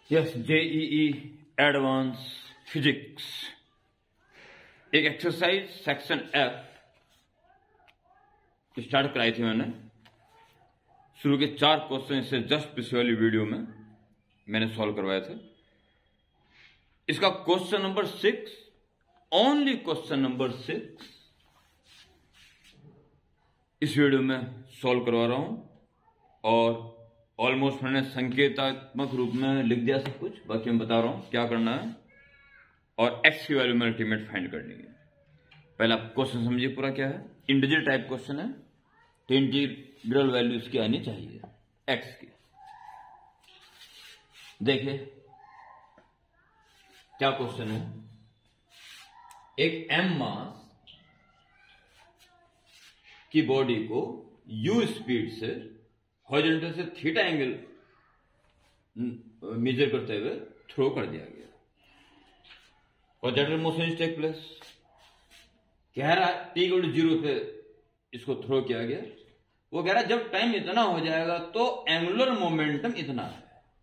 Yes, JEE advance physics. एक exercise section F start कराई थी मैंने। शुरू के 4 क्वेश्चन इससे जस्ट पिछले वाली वीडियो में मैंने सॉल्व करवाए थे। इसका question number 6, only question number 6 इस वीडियो में सॉल्व करवा रहा हूं। और ऑलमोस्ट मैंने संकेतात्मक रूप में लिख दिया सब कुछ, बाकी मैं बता रहा हूं क्या करना है। और एक्स की वैल्यू में अल्टीमेट फाइंड करनी है। पहला क्वेश्चन समझिए पूरा क्या है। इंटीजर टाइप क्वेश्चन है, तो इंटीग्रल वैल्यू इसकी आनी चाहिए एक्स की। देखिए क्या क्वेश्चन है। एक एम मास की बॉडी को यू स्पीड से हॉरिजॉन्टल से थीटा एंगल मेजर करते हुए थ्रो कर दिया गया। Projectile motion is take place. कह रहा है t = 0 पे इसको थ्रो किया गया। वो कह रहा है जब टाइम इतना हो जाएगा तो एंगुलर मोमेंटम इतना है।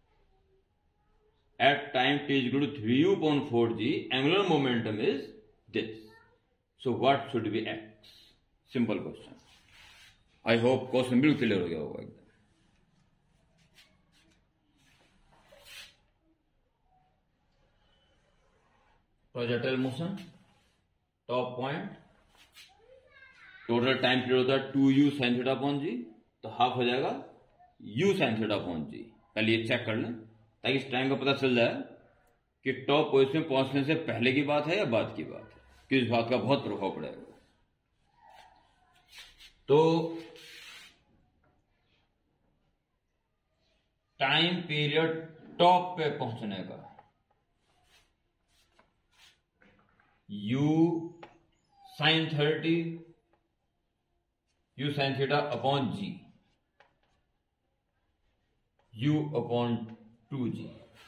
At time t = 3u/4g angular momentum is this. So what should be x? Simple question. I hope question बिल्कुल क्लियर हो गया होगा एकदम। Projectile motion, top point, total time period होता है 2u sin θ/g, तो हाफ हो जाएगा u sin θ/g। पहले ये चेक कर लें ताकि इस टाइम का पता चल जाए कि टॉप पोजीशन में पहुंचने से पहले की बात है या बाद की बात है, क्योंकि इस बात का बहुत प्रभाव पड़ेगा। तो टाइम पीरियड टॉप पे पहुंचने का u sin 30 u sin θ/g u/2g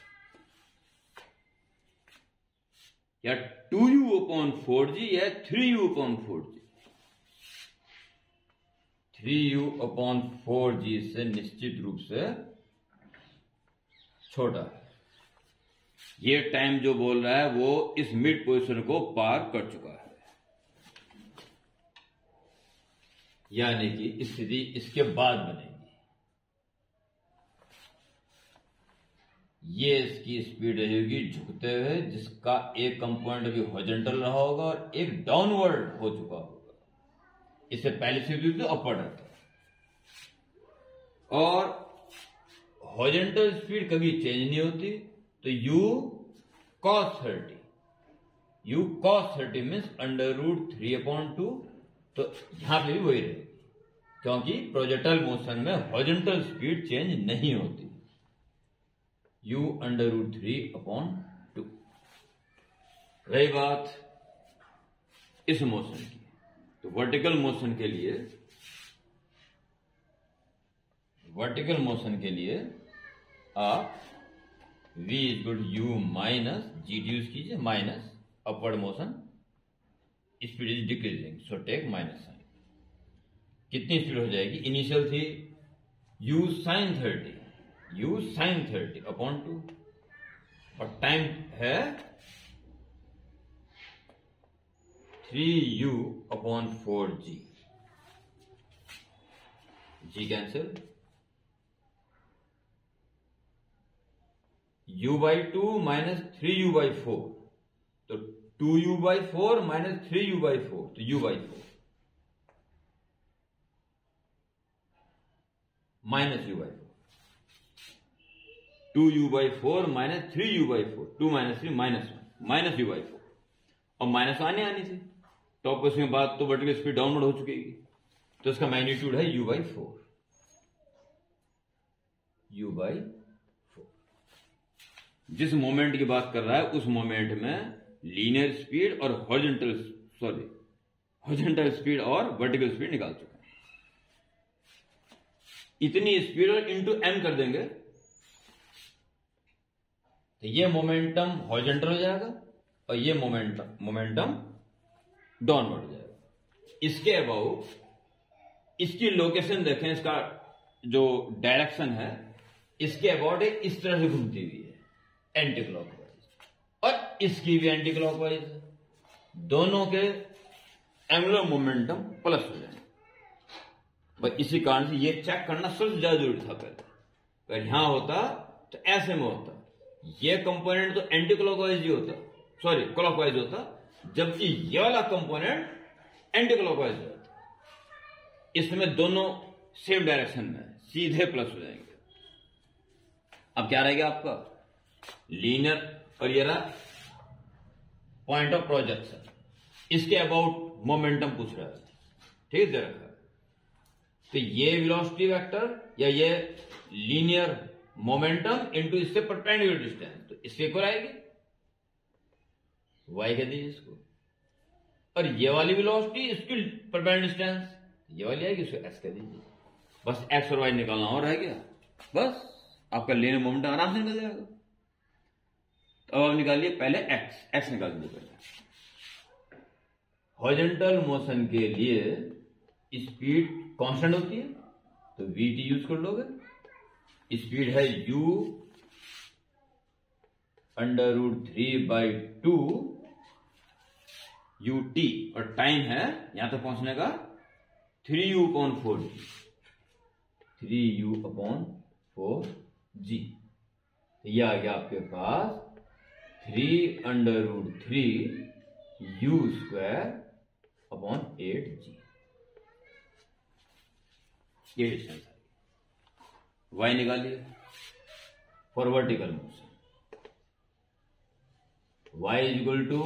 या 2u/4g या 3u/4g। 3u/4g से निश्चित रूप से छोटा है। ये टाइम जो बोल रहा है वो इस मिड पोजीशन को पार कर चुका है, यानी कि स्थिति इसके बाद बनेगी। ये इसकी स्पीड रहेगी झुकते हुए, जिसका एक कंपोनेंट अभी हॉरिजॉन्टल रहा होगा और एक डाउनवर्ड हो चुका होगा। इससे पहले से भी तो अपवर्ड रहता है। और हॉरिजॉन्टल स्पीड कभी चेंज नहीं होती, तो u cos 30 मीन्स √3/2। तो यहां पे भी वही रहेगी, क्योंकि प्रोजेक्टाइल मोशन में हॉरिजॉन्टल स्पीड चेंज नहीं होती। u √3/2। रही बात इस मोशन की, तो वर्टिकल मोशन के लिए आप v = u - g यूज कीजिए, minus upward motion speed is decreasing, so take minus sign. कितनी स्पीड हो जाएगी? इनिशियल थी u sin 30/2 और टाइम है 3u/4g। g cancel, u/2 - 3u/4, तो 2u/4 - 3u/4, तो u/4 minus u/4, 2u/4 - 3u/4, 2 - 3 -1 minus u/4। और माइनस आनी थी टॉप पोजीशन के बाद, तो वर्टिकल स्पीड डाउनवर्ड हो चुकी है, तो इसका मैग्नीट्यूड है u/4। जिस मोमेंट की बात कर रहा है उस मोमेंट में लीनियर स्पीड और हॉरिजॉन्टल स्पीड और वर्टिकल स्पीड निकाल चुका है। इतनी स्पीड और इंटू m कर देंगे तो ये मोमेंटम हॉरिजॉन्टल हो जाएगा और ये मोमेंटम डाउनवर्ड हो जाएगा। इसके अबाउट इसकी लोकेशन देखें, इसका जो डायरेक्शन है इसके अबाउट इस तरह से घूमती हुई है, एंटी क्लॉकवाइज और इसकी भी एंटी क्लॉकवाइज है। दोनों के एंगुलर मोमेंटम प्लस हो जाएंगे। बस इसी कारण से ये चेक करना सबसे ज्यादा जरूरी था पहले। अगर यहां होता तो ऐसे में होता, ये कंपोनेंट तो एंटी क्लॉकवाइज ही होता, सॉरी क्लॉकवाइज होता, जबकि ये वाला कंपोनेंट एंटी क्लॉकवाइज होता। इसमें दोनों सेम डायरेक्शन में सीधे प्लस हो जाएंगे। अब क्या रहेगा आपका लीनियर, और ये रहा पॉइंट ऑफ प्रोजेक्शन। इसके अबाउट मोमेंटम पूछ रहा है, ठीक है, दे रखा है। तो ये वेलोसिटी वेक्टर या ये लीनियर मोमेंटम इनटू इससे परपेंडिकुलर डिस्टेंस, तो इसके इक्वल आएगी, y कह दीजिए इसको, और ये वाली वेलोसिटी इसकी परपेंडिकुलर डिस्टेंस ये वाली आएगी, इसको x कह दीजिए। बस x और y निकालना और रह गया, बस आपका लीनियर मोमेंटम आराम से निकल जाएगा। तो अब निकालिए पहले x निकाल दीजिए पहले। हॉरिजॉन्टल मोशन के लिए स्पीड कांस्टेंट होती है, तो vt यूज कर लोगे। स्पीड है u √3/2 ut, और टाइम है यहां तक पहुंचने का 3u/4g, 3u/4g। तो यह आ गया आपके पास 3√3u²/8g। ये डिस्टेंस है। y निकालिए for vertical motion. y =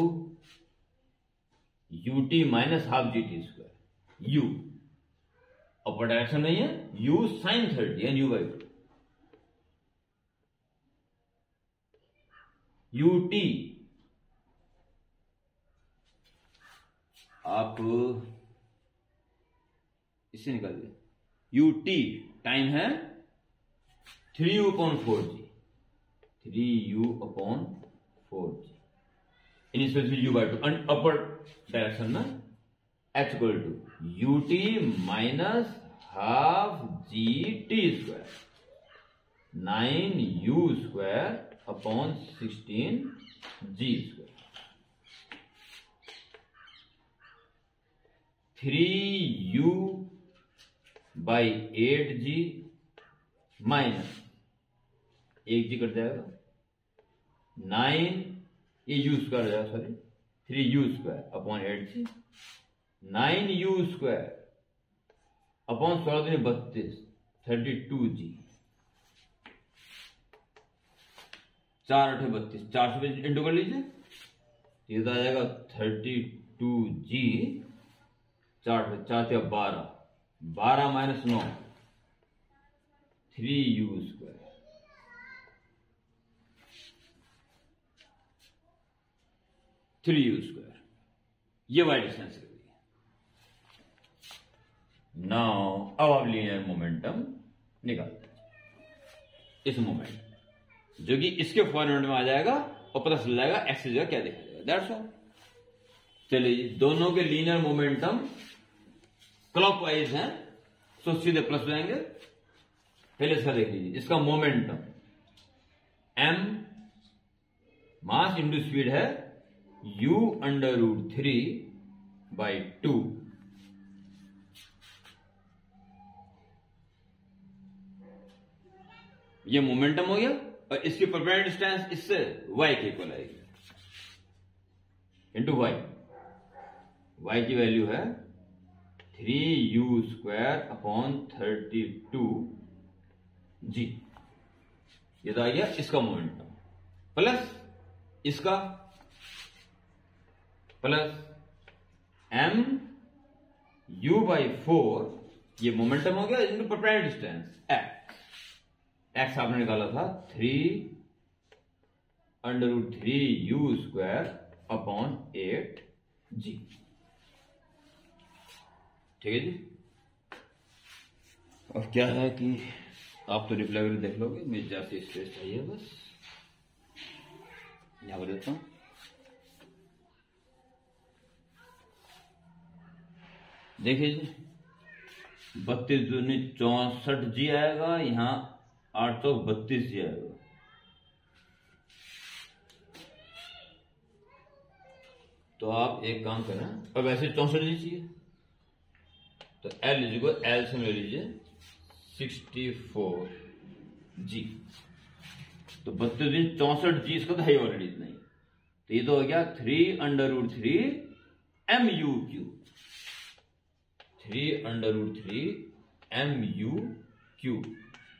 ut - ½ gt²। u upper direction नहीं है, u sin 30 and u/2। ut आप इससे निकालिए, ut टाइम है 3u/4g, 3u/4g initial u/2, and upper direction में h = ut - ½ gt², 9u²/16g², 3u/8g minus 1g cut जाएगा, 9 ये u² हो जाएगा, सॉरी 3u²/8g, 9u²/16 32g, 4 × 8 = 32, 4 से इंटू कर लीजिए, ये तो आ जाएगा 32g, 4 × 4 = 12, 12 - 9 3u², 3u²। ये वाई डिस्टेंस है। नाउ अब आप लीनियर मोमेंटम निकालते हैं। इस मोमेंट जो कि इसके फॉर्मेट में आ जाएगा और पता चल जाएगा एक्स की जगह क्या देखा जाएगा, दैट्स ऑल। चलिए, दोनों के लीनियर मोमेंटम क्लॉकवाइज हैं, तो सीधे प्लस हो जाएंगे। पहले इसका देख लीजिए, इसका momentum m mass into speed है u√3/2, ये मोमेंटम हो गया, और इसकी परपेंडिकुलर डिस्टेंस इससे y के इक्वल आएगी इंटू y। y की वैल्यू है 3u²/32g। ये तो आ गया इसका मोमेंटम, प्लस इसका, प्लस mu/4, ये मोमेंटम हो गया इंटू परपेंडिकुलर डिस्टेंस x आपने निकाला था 3√3u²/8g। ठीक है जी। अब क्या है कि आप तो रिफ्लेक्टर देख लोगे, मुझे जैसे स्पेस चाहिए बस यहां पर देता हूं। देखिए जी, 32 दूनी 64g आएगा, यहां 832g आएगा। तो आप एक काम करें, अब वैसे 64 जी चाहिए तो एल से ले लीजिए 64 जी। तो 32 दिन 64 जी, इसका तो है ऑलरेडी इतना ही। तो ये तो हो गया 3√3 MU3, 3√3 MU3।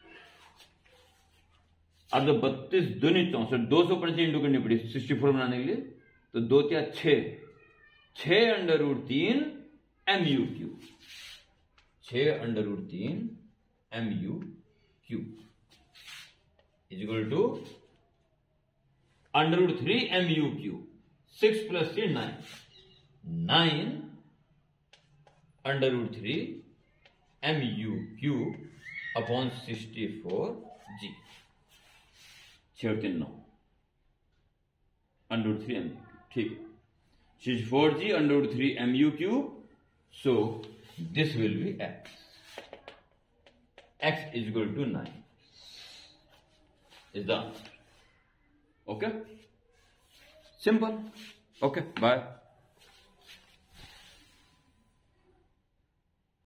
अब जब 32 दूनी 64, 250 इंटू करनी पड़ी 64 बनाने के लिए, तो 2 या 6√3 MU3, 6√3 MU3 is equal to √3 MU3। 6 + 3 9 √3 MU3 upon 64 g. 6 और 3 9 √3 MU, ठीक है। 64 जी √3 MU3, so this will be x is equal to 9 is the answer. Okay, simple. Okay, bye.